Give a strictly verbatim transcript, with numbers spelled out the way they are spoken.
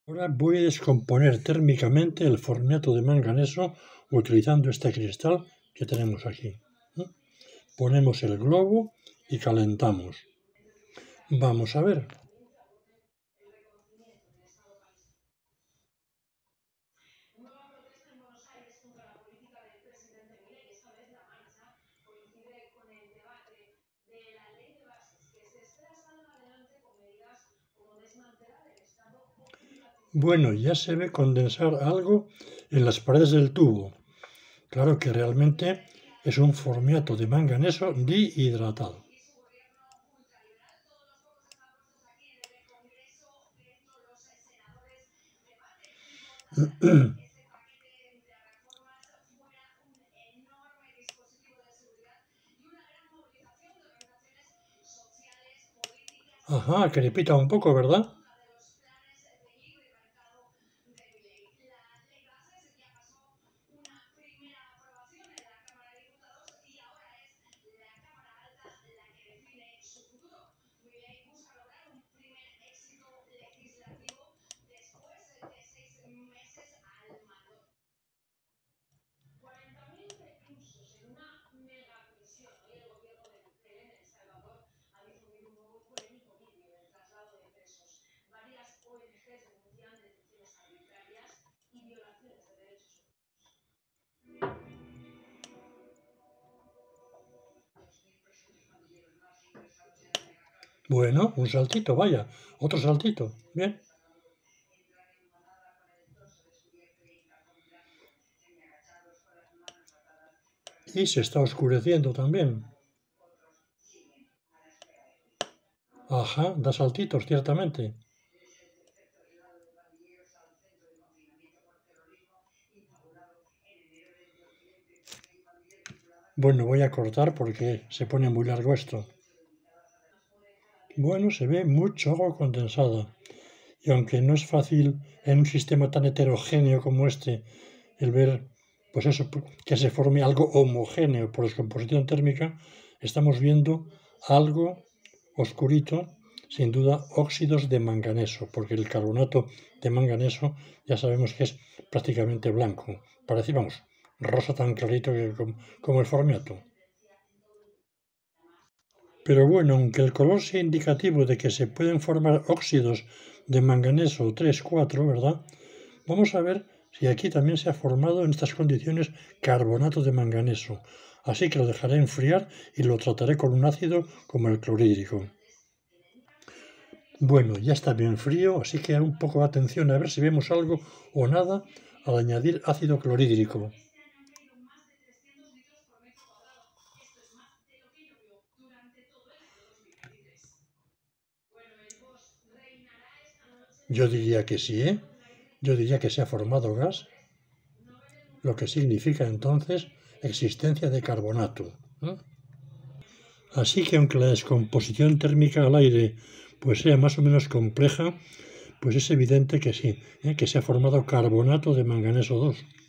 Ahora voy a descomponer térmicamente el formato de manganeso utilizando este cristal que tenemos aquí. ¿eh? Ponemos el globo y calentamos. Vamos a ver. Bueno, ya se ve condensar algo en las paredes del tubo. Claro que realmente es un formato de manganeso dihidratado. Ajá, crepita un poco, ¿verdad? Bueno, un saltito, vaya, otro saltito, bien. Y se está oscureciendo también. Ajá, da saltitos, ciertamente. Bueno, voy a cortar porque se pone muy largo esto. Bueno, se ve mucho agua condensada. Y aunque no es fácil en un sistema tan heterogéneo como este el ver, pues eso, que se forme algo homogéneo por descomposición térmica, estamos viendo algo oscurito, sin duda óxidos de manganeso, porque el carbonato de manganeso ya sabemos que es prácticamente blanco. Parece, vamos, rosa tan clarito que, como, como el formato. Pero bueno, aunque el color sea indicativo de que se pueden formar óxidos de manganeso tres cuatro, ¿verdad? Vamos a ver si aquí también se ha formado en estas condiciones carbonato de manganeso. Así que lo dejaré enfriar y lo trataré con un ácido como el clorhídrico. Bueno, ya está bien frío, así que un poco de atención a ver si vemos algo o nada al añadir ácido clorhídrico. Yo diría que sí, ¿eh? Yo diría que se ha formado gas, lo que significa entonces existencia de carbonato. ¿eh? Así que aunque la descomposición térmica al aire pues sea más o menos compleja, pues es evidente que sí, ¿eh? que se ha formado carbonato de manganeso dos.